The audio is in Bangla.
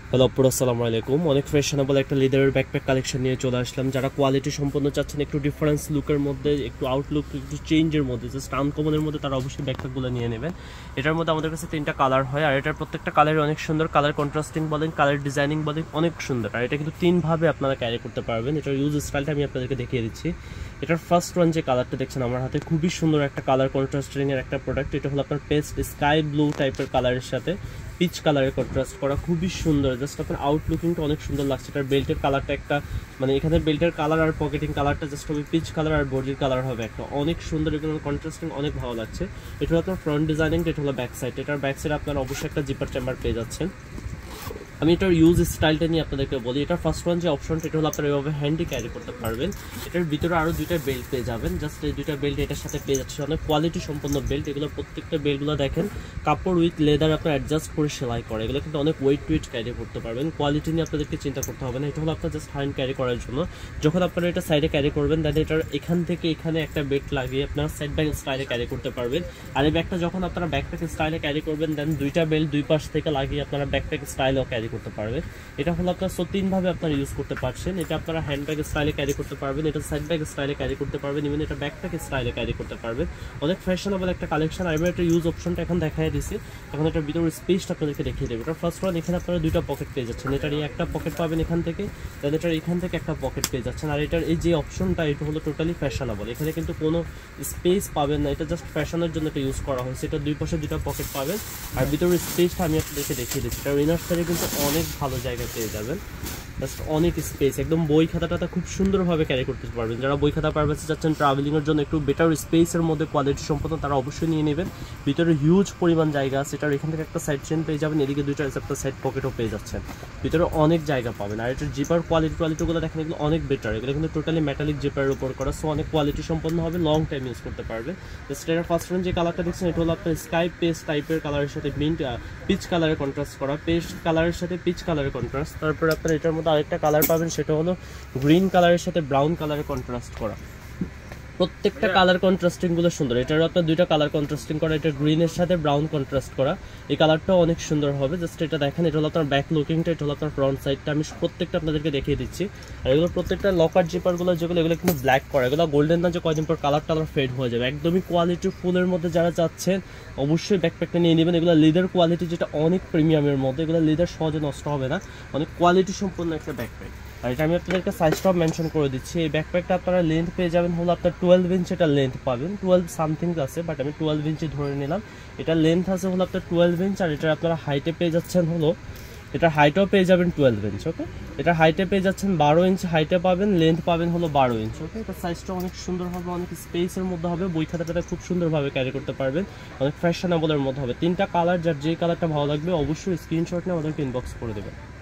হ্যালো আপুরা, আসসালামু আলাইকুম। অনেক ফ্যাশনেবল একটা লেদারের ব্যাকপ্যাক কালেকশন নিয়ে চলে আসলাম। যারা কোয়ালিটি সম্পন্ন চাচ্ছেন, একটু ডিফারেন্স লুকের মধ্যে, একটু আউটলুক একটু চেঞ্জের মধ্যে, জাস্ট আনকমনের মধ্যে, তারা অবশ্যই ব্যাকপ্যাকগুলো নিয়ে নেবেন। এটার মধ্যে আমাদের কাছে 3টা কালার হয়, আর এটার প্রত্যেকটা কালারই অনেক সুন্দর। কালার কন্ট্রাস্টিং বলেন, কালার ডিজাইনিং বলেন, অনেক সুন্দর। আর এটা কিন্তু 3ভাবে আপনারা ক্যারি করতে পারবেন। এটার ইউজ স্টাইলটা আমি আপনাদেরকে দেখিয়ে দিচ্ছি। এটার ফার্স্ট ওয়ান যে কালারটা দেখছেন আমার হাতে, খুবই সুন্দর একটা কালার কন্ট্রাস্টিং এর একটা প্রোডাক্ট। এটা হলো আপনার পেস্ট স্কাই ব্লু টাইপের কালারের সাথে পিচ কালারের কন্ট্রাস্ট করা, খুবই সুন্দর। জাস্ট আপনার আউটলুকিংটা অনেক সুন্দর লাগছে। এটার বেল্টের কালারটা একটা মানে এখানে বেল্টের কালার আর পকেটিং কালারটা জাস্ট হবে পিচ কালার, আর বডির কালার হবে একটা অনেক সুন্দর। এগুলো কন্ট্রাস্টিং অনেক ভালো লাগছে। এটা হলো আপনার ফ্রন্ট ডিজাইনিং, এটা হলো ব্যাক সাইড। এটার ব্যাক সাইড আপনারা অবশ্যই একটা জিপার চেম্বার পেয়ে যাচ্ছেন। আমি এটার ইউজ স্টাইলটা নিয়ে আপনাদেরকে বলি। এটার ফার্স্ট ওয়ান যে অপশনটা, এটা হলো আপনারা এভাবে হ্যান্ডি ক্যারি করতে পারবেন। এটার ভিতরে আরও 2টা বেল্ট পেয়ে যাবেন। জাস্ট এই 2টা বেল্ট এটার সাথে পেয়ে যাচ্ছে, অনেক কোয়ালিটি সম্পন্ন বেল্ট। এগুলো প্রত্যেকটা বেল্টগুলো দেখেন কাপড় উইথ লেদার আপনার অ্যাডজাস্ট করে সেলাই করে। এগুলো কিন্তু অনেক ওয়েট টুইট ক্যারি করতে পারবেন। কোয়ালিটি নিয়ে আপনাদেরকে চিন্তা করতে হবে না। এটা হলো আপনার জাস্ট হ্যান্ড ক্যারি করার জন্য। যখন আপনারা এটা সাইডে ক্যারি করবেন, দেন এটার এখান থেকে এখানে একটা বেল্ট লাগিয়ে আপনারা সাইড ব্যাগ স্টাইলে ক্যারি করতে পারবেন। আর এই ব্যাগটা যখন আপনারা ব্যাকপ্যাক স্টাইলে ক্যারি করবেন, দেন 2টা বেল্ট 2 পাশ থেকে লাগিয়ে আপনারা ব্যাকপ্যাক স্টাইলেও ক্যারি করতে পারবেন। এটা হলো আপনার 3ভাবে আপনারা ইউজ করতে পারছেন। এটা আপনারা হ্যান্ডব্যাগ স্টাইলে ক্যারি করতে পারবেন, এটা সাইড ব্যাগ স্টাইলে ক্যারি করতে পারবেন, ইভেন এটা ব্যাকপ্যাক স্টাইলে ক্যারি করতে পারবেন। অনেক ফ্যাশনেবল একটা কালেকশন। আর এবার একটা ইউজ অপশনটা এখন দেখাই দিছি। এখন এটার ভিতরে স্পেসটা আপনাদেরকে দেখিয়ে দেবে। এটা ফার্স্ট ওয়ান, এখানে আপনারা 2টা পকেট পেয়ে যাচ্ছেন। এটার এই একটা পকেট পাবেন এখান থেকে, দেন এটার এখান থেকে একটা পকেট পেয়ে যাচ্ছেন। আর এটার এই যে অপশনটা, এটা হলো টোটালি ফ্যাশনেবল। এখানে কিন্তু কোনো স্পেস পাবেন না, এটা জাস্ট ফ্যাশনের জন্য এটা ইউজ করা হয়েছে। এটা 2 পাশে 2টা পকেট পাবেন। আর ভিতরের স্পেসটা আমি আপনাদেরকে দেখিয়ে দিচ্ছি। এটার ইনার সাইডে কিন্তু অনেক ভালো জায়গা পেয়ে যাবেন। জাস্ট অনেক স্পেস, একদম বই খাতাটা খুব সুন্দরভাবে ক্যারি করতে পারবেন। যারা বই খাতা পারপাসে যাচ্ছেন ট্রাভেলিংয়ের জন্য, একটু বেটার স্পেসের মধ্যে কোয়ালিটি সম্পন্ন, তারা অবশ্যই নিয়ে নেবেন। ভিতরে হিউজ পরিমাণ জায়গা আছে। এটার এখান থেকে একটা সাইড চেন পেয়ে যাবেন, এদিকে 2টা একটা সাইড পকেটও পেয়ে যাচ্ছেন। ভিতরে অনেক জায়গা পাবেন। আর এটার জিপার কোয়ালিটিগুলো দেখেন, এগুলো অনেক বেটার। এগুলো কিন্তু টোটালি মেটালিক জিপারের উপর করা, সো অনেক কোয়ালিটি সম্পন্ন হবে, লং টাইম ইউজ করতে পারবে। জাস্ট এটার ফার্স্ট ওয়ান যে কালারটা দেখছেন, এটা হলো আপনার স্কাই পেস্ট টাইপের কালারের সাথে পিচ কালারের কন্ট্রাস্ট করা, পেস্ট কালারের সাথে পিচ কালারের কন্ট্রাস্ট। তারপর আপনার এটার মধ্যে আরেকটা কালার পাবেন, সেটা হলো গ্রিন কালারের সাথে ব্রাউন কালারের কন্ট্রাস্ট করা। প্রত্যেকটা কালার কন্ট্রাস্টিং গুলো সুন্দর। এটারও আপনার 2টা কালার কন্ট্রাস্টিং করা, এটা গ্রিনের সাথে ব্রাউন কন্ট্রাস্ট করা। এই কালারটাও অনেক সুন্দর হবে। জাস্ট এটা দেখেন, এটা হলো আপনার ব্যাক লুকিংটা, এটা হলো আপনার ফ্রন্ট সাইডটা। আমি প্রত্যেকটা আপনাদেরকে দেখিয়ে দিচ্ছি। আর এগুলো প্রত্যেকটা লকার জিপারগুলো যেগুলো, এগুলো কিন্তু ব্ল্যাক করা। এগুলো গোল্ডেন না যে কয়দিন পর কালার ফেড হয়ে যাবে। একদমই কোয়ালিটি ফুলের মধ্যে যারা চাচ্ছেন, অবশ্যই ব্যাকপ্যাকটা নিয়ে নেবেন। এগুলো লেদার কোয়ালিটি, যেটা অনেক প্রিমিয়ামের মধ্যে। এগুলো লেদার সহজে নষ্ট হবে না, অনেক কোয়ালিটি সম্পন্ন একটা ব্যাকপ্যাক। আর এটা আমি আপনাদেরকে সাইজটাও মেনশন করে দিচ্ছি। এই ব্যাকপ্যাকটা আপনারা লেন্থ পেয়ে যাবেন হলো আপনার 12 ইঞ্চ। এটা লেন্থ পাবেন 12 সামথিং আছে, বাট আমি 12 ইঞ্চি ধরে নিলাম। এটা লেন্থ আছে হলো আপনার 12 ইঞ্চ। আর এটা আপনারা হাইটে পেয়ে যাচ্ছেন হলো, এটার হাইটও পেয়ে যাবেন 12 ইঞ্চ। ওকে, এটা হাইটে পেয়ে যাচ্ছেন 12 ইঞ্চ হাইটে পাবেন, লেন্থ পাবেন হলো 12 ইঞ্চ। ওকে, এটা সাইজটা অনেক সুন্দর হবে, অনেক স্পেসের মধ্যে হবে। বই খাতাটা খুব সুন্দরভাবে ক্যারি করতে পারবেন, অনেক ফ্যাশনেবলের মধ্যে হবে। 3টা কালার, যার যে কালারটা ভালো লাগবে অবশ্যই স্ক্রিনশট নিয়ে আমাদেরকে ইনবক্স করে দেবেন।